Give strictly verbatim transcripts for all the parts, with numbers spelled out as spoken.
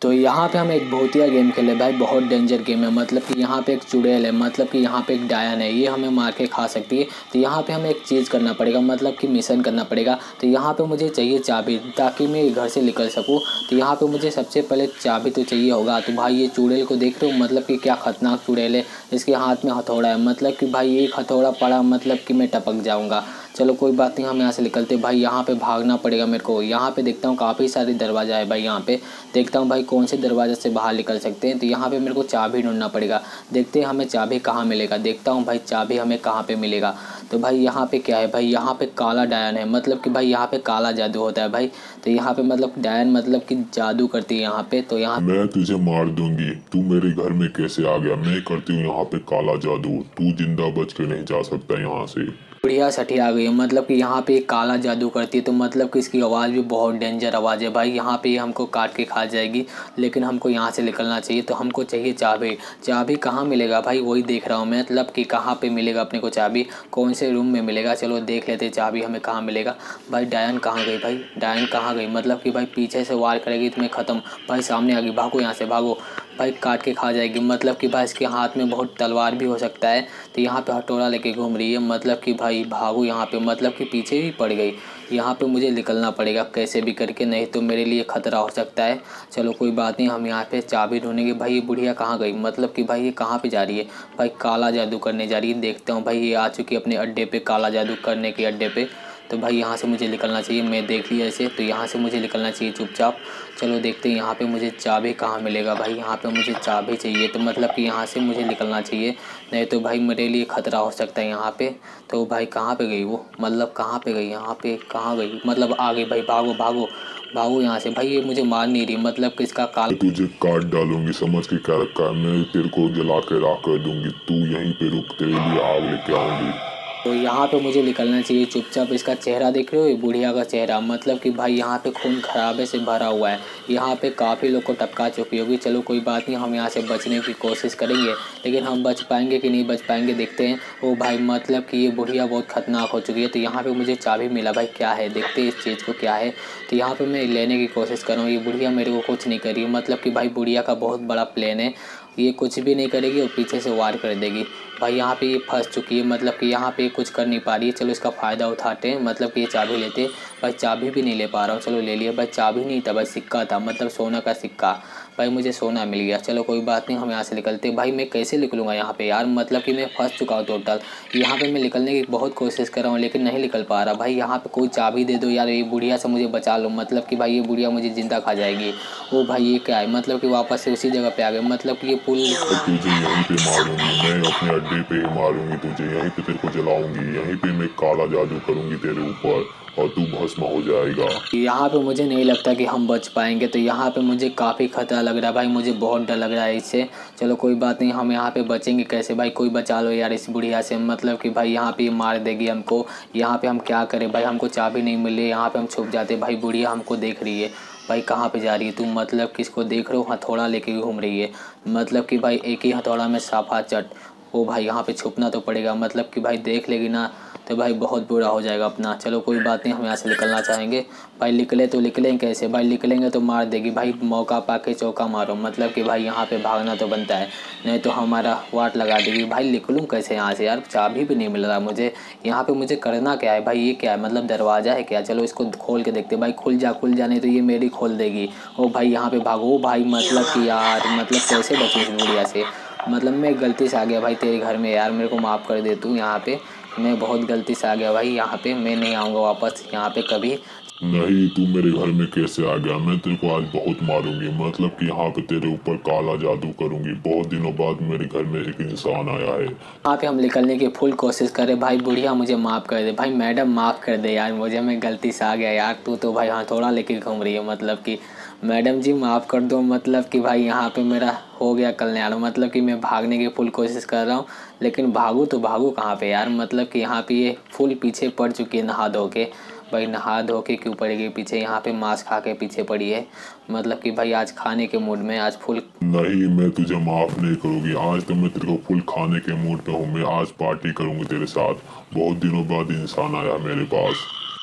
तो यहाँ पे हम एक भूतिया गेम खेले भाई, बहुत डेंजर गेम है। मतलब कि यहाँ पे एक चुड़ैल है, मतलब कि यहाँ पे एक डायन है, ये हमें मार के खा सकती है। तो यहाँ पे हमें एक चीज़ करना पड़ेगा, मतलब कि मिशन करना पड़ेगा। तो यहाँ पे मुझे चाहिए चाबी, ताकि मैं घर से निकल सकूँ। तो यहाँ पे मुझे सबसे पहले चाबी तो चाहिए होगा। तो भाई ये चुड़ैल को देख रहे हो, मतलब कि क्या खतरनाक चुड़ैल है। इसके हाथ में हथौड़ा है, मतलब कि भाई एक हथौड़ा पड़ा मतलब कि मैं टपक जाऊँगा। चलो कोई बात नहीं, हम यहाँ से निकलते। भाई यहाँ पे भागना पड़ेगा मेरे को। यहाँ पे देखता हूँ काफ़ी सारे दरवाज़ा है भाई। यहाँ पे देखता हूँ भाई कौन से दरवाजे से बाहर निकल सकते हैं। तो यहाँ पे मेरे को चाबी ढूंढना पड़ेगा। देखते हैं हमें चाबी कहाँ मिलेगा। देखता हूँ भाई चाबी हमें कहाँ पे मिलेगा। तो भाई यहाँ पे क्या है भाई, यहाँ पे काला डायन है, मतलब कि भाई यहाँ पे काला जादू होता है भाई। तो यहाँ पे मतलब डायन मतलब कि जादू करती है यहाँ पे। तो यहाँ मैं तुझे मार दूंगी। तू मेरे घर में कैसे आ गया? मैं करती हूँ यहाँ पे काला जादू। तू जिंदा बच के नहीं जा सकता यहाँ से। बुढ़िया सठी आ गई है, मतलब कि यहाँ पे एक काला जादू करती है। तो मतलब कि इसकी आवाज़ भी बहुत डेंजर आवाज़ है भाई। यहाँ पे ये हमको काट के खा जाएगी, लेकिन हमको यहाँ से निकलना चाहिए। तो हमको चाहिए चाबी। चाबी कहाँ मिलेगा भाई, वही देख रहा हूँ मैं, मतलब कि कहाँ पे मिलेगा अपने को चाबी, कौन से रूम में मिलेगा। चलो देख लेते चाबी हमें कहाँ मिलेगा। भाई डायन कहाँ गई भाई, डायन कहाँ गई, मतलब कि भाई पीछे से वार करेगी तो मैं ख़त्म। भाई सामने आ गई, भागो यहाँ से भागो। भाई काट के खा जाएगी, मतलब कि भाई इसके हाथ में बहुत तलवार भी हो सकता है। तो यहाँ पे हथौड़ा लेके घूम रही है, मतलब कि भाई भागो यहाँ पे, मतलब कि पीछे भी पड़ गई। यहाँ पे मुझे निकलना पड़ेगा कैसे भी करके, नहीं तो मेरे लिए ख़तरा हो सकता है। चलो कोई बात नहीं, हम यहाँ पे चाबी ढूंढेंगे। भाई ये बुढ़िया कहाँ गई, मतलब कि भाई ये कहाँ पे जा रही है। भाई काला जादू करने जा रही है, देखता हूँ भाई ये आ चुकी है अपने अड्डे पे, काला जादू करने के अड्डे पे। तो भाई यहाँ से मुझे निकलना चाहिए, मैं देख लिया ऐसे। तो यहाँ से मुझे निकलना चाहिए चुपचाप। चलो देखते हैं यहाँ पे मुझे चाबी कहाँ मिलेगा। भाई यहाँ पे मुझे चाबी चाहिए, तो मतलब कि यहाँ से मुझे निकलना चाहिए, नहीं तो भाई मेरे लिए ख़तरा हो सकता है यहाँ पे। तो भाई कहाँ पे गई वो, मतलब कहाँ पे गई, यहाँ पे कहाँ गई, मतलब आ गई। भाई भागो भागो भागो यहाँ से। भाई ये मुझे मार नहीं रही, मतलब कि इसका काल मैं तुझे काट डालूंगी, समझ के क्या रखा है? मैं तेरे को जला के राख कर दूंगी। तू यहीं पे रुक, तेरे लिए आग लेके आऊंगी। तो यहाँ पे मुझे निकलना चाहिए चुपचाप। इसका चेहरा देख रहे हो, ये बुढ़िया का चेहरा, मतलब कि भाई यहाँ पे खून खराबे से भरा हुआ है। यहाँ पे काफ़ी लोग को टपका चुकी होगी। चलो कोई बात नहीं, हम यहाँ से बचने की कोशिश करेंगे, लेकिन हम बच पाएंगे कि नहीं बच पाएंगे देखते हैं। ओ भाई मतलब कि ये बुढ़िया बहुत खतरनाक हो चुकी है। तो यहाँ पे मुझे चाबी मिला भाई, क्या है देखते हैं इस चीज़ को क्या है। तो यहाँ पे मैं लेने की कोशिश कर रहा हूँ, ये बुढ़िया मेरे को कुछ नहीं करी, मतलब कि भाई बुढ़िया का बहुत बड़ा प्लान है। ये कुछ भी नहीं करेगी और पीछे से वार कर देगी। भाई यहाँ पे ये फंस चुकी है, मतलब कि यहाँ पे कुछ कर नहीं पा रही है। चलो इसका फ़ायदा उठाते हैं, मतलब कि ये चाबी लेते हैं। भाई चाबी भी नहीं ले पा रहा हूँ, चलो ले लिया। भाई चाबी नहीं था भाई, सिक्का था, मतलब सोना का सिक्का। भाई मुझे सोना मिल गया। चलो कोई बात नहीं, हम यहाँ से निकलते हैं। भाई मैं कैसे निकलूँगा यहाँ पे यार, मतलब कि मैं फंस चुका हूँ टोटल। यहाँ पे मैं निकलने की बहुत कोशिश कर रहा हूँ, लेकिन नहीं निकल पा रहा। भाई यहाँ पे कोई चाबी दे दो यार, ये बुढ़िया से मुझे बचा लो, मतलब कि भाई ये बुढ़िया मुझे ज़िंदा खा जाएगी। ओ भाई ये क्या है, मतलब कि वापस से उसी जगह पे आ गए, मतलब कि ये पुल। मैं तुझे यहीं पे मारूंगी, मैं अपने अड्डे पे ही मारूंगी तुझे, यहीं पे तेरे को जलाऊंगी, यहीं पे मैं काला जादू करूंगी तेरे ऊपर और तू भस्म हो जाएगा। यहाँ पे मुझे नहीं लगता कि हम बच पाएंगे। तो यहाँ पे मुझे काफ़ी खतरा लग रहा है भाई, मुझे बहुत डर लग रहा है इससे। चलो कोई बात नहीं, हम यहाँ पे बचेंगे कैसे भाई, कोई बचा लो यार इस बुढ़िया से, मतलब कि भाई यहाँ पे ये मार देगी हमको। यहाँ पे हम क्या करें भाई, हमको चाबी नहीं मिल रही, यहाँ पे हम छुप जाते। भाई बुढ़िया हमको देख रही है। भाई कहाँ पे जा रही है तू, मतलब किसको देख रहे हो, हथौड़ा लेके घूम रही है, मतलब कि भाई एक ही हथौड़ा में साफा चट। ओ भाई यहाँ पे छुपना तो पड़ेगा, मतलब कि भाई देख लेगी ना तो भाई बहुत बुरा हो जाएगा अपना। चलो कोई बात नहीं, हम यहाँ से निकलना चाहेंगे। भाई निकले तो निकलें कैसे भाई, निकलेंगे तो मार देगी भाई, मौका पाके चौका मारो, मतलब कि भाई यहाँ पे भागना तो बनता है, नहीं तो हमारा वाट लगा देगी। भाई निकलूँ कैसे यहाँ से यार, चाबी भी नहीं मिल रहा मुझे। यहाँ पे मुझे करना क्या है भाई, ये क्या है, मतलब दरवाज़ा है क्या। चलो इसको खोल के देखते भाई, खुल जा खुल जा, नहीं तो ये मेरी खोल देगी। ओ भाई यहाँ पे भागो भाई, मतलब कि यार मतलब कैसे बचूँ इस बुढ़िया से, मतलब मैं गलती से आ गया भाई तेरे घर में यार, मेरे को माफ़ कर दे तू। यहाँ पे मैं बहुत गलती से आ गया भाई, यहाँ पे मैं नहीं आऊँगा वापस यहाँ पे कभी। नहीं, तू मेरे घर में कैसे आ गया? मैं तेरे को आज बहुत मारूंगी, मतलब कि यहाँ पे तेरे ऊपर काला जादू करूंगी। बहुत दिनों बाद मेरे घर में एक इंसान आया है। यहाँ पे हम निकलने की फुल कोशिश करें। भाई बुढ़िया मुझे माफ़ कर दे, भाई मैडम माफ़ कर दे यार मुझे, मैं गलती से आ गया यार। तू तो भाई हाँ थोड़ा लेके घूम रही है, मतलब कि मैडम जी माफ़ कर दो, मतलब कि भाई यहाँ पे मेरा हो गया कल्याण, मतलब कि मैं भागने की फुल कोशिश कर रहा हूँ, लेकिन भागूँ तो भागूँ कहाँ पे यार, मतलब कि यहाँ पे ये फुल पीछे पड़ चुकी है नहा धो के। भाई नहा धो के क्यों पड़ेगी पीछे, यहाँ पे मांस खा के पीछे पड़ी है, मतलब कि भाई आज खाने के मूड में, आज फुल। नहीं, मैं तुझे माफ नहीं करूंगी। आज तो मैं तेरे को फुल खाने के मूड पे हूँ। मैं आज पार्टी करूंगी तेरे साथ। बहुत दिनों बाद इंसान आया मेरे पास।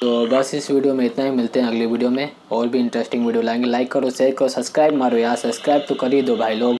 तो बस इस वीडियो में इतना ही, मिलते हैं अगली वीडियो में और भी इंटरेस्टिंग वीडियो लाएंगे। लाइक करो, शेयर करो, सब्सक्राइब मारो यार, सब्सक्राइब तो कर ही दो भाई लोग।